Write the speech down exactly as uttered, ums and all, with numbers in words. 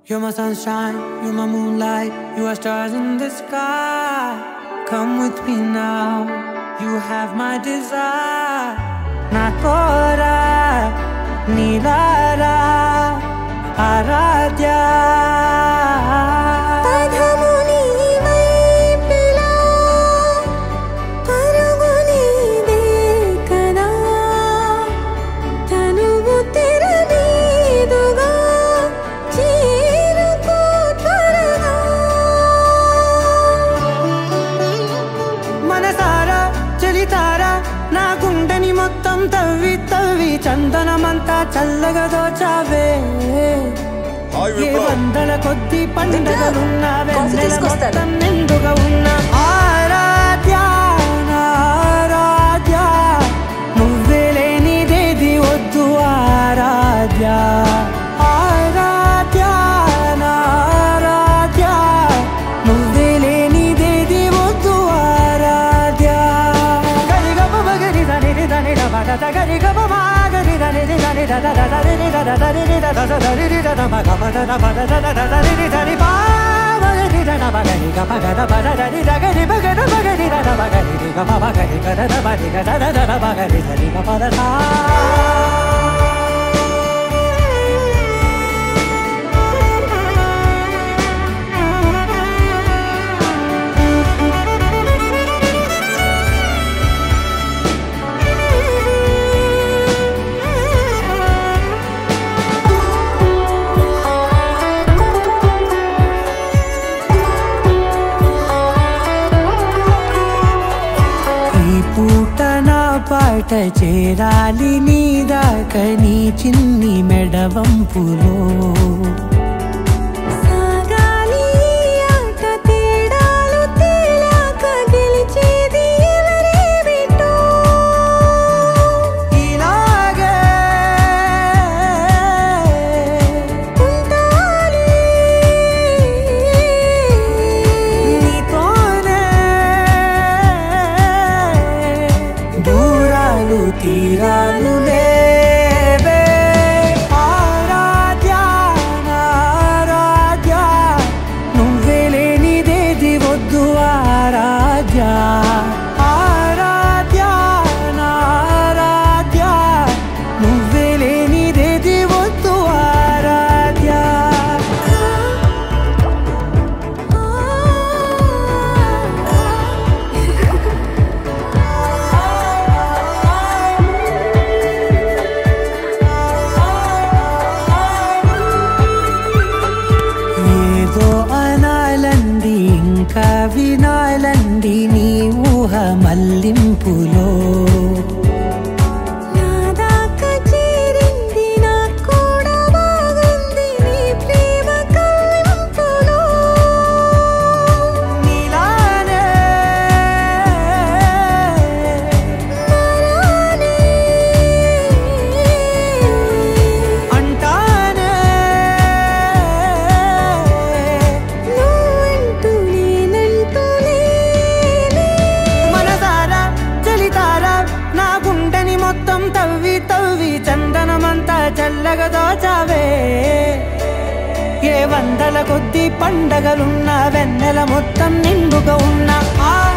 You're my sunshine, you're my moonlight, you are stars in the sky. Come with me now, you have my desire. Na kora nilara aradhya. తవ్వి తవ్వి చందనమంతా చల్లగా దోచావే ఏ వందల కొద్ది పండుగలున్న వెన్నెల మొత్తం నిండుగా ఉన్న ఆరాధ్య ఆరాధ్య నువ్వే లేనిదేది వద్దు ఆరాధ్య ఆరాధ్య ఆరాధ్య నువ్వే లేనిదేది వద్దు ఆరాధ్య గరిగ బగరి దని దని da gari ga ba gari da ni da ni da da da da ni da da da ni da da da da ni da da ma ga ma da da ba da da da da ni da ni ba ba ni da da ba ga ni ga ba ga da ba da da ni da ga ni ba ga da ba ga ni da da ba ga ni ga ba ba ga ni ga da da ba ni ga da da da ba ga ni da ni ga ba da da. పాట చేరాలి నీ దాకా నీ చిన్ని మెడవంపులో సాగాలి ఆట తేడాలు తేలాక గెలిచేది ఎవరే బిడ్డో ఇలాగే ఉంటాలి నీతోనే తీరాలు లేవే ఆరాధ్య ఆరాధ్య నువ్వే లేనిదేది వద్దు ఆరాధ్య ఆరాధ్య ఆరాధ్య నువ్వే లేనిదేది వద్దు ఆరాధ్య. అనాలండి ఇంకా వినాలండి నీ ఊహ మల్లింపులో తవ్వి తవ్వి చందనమంతా చల్లగా దోచావే ఏ వందల కొద్ది పండగలున్న వెన్నెల మొత్తం నిండుగా ఉన్న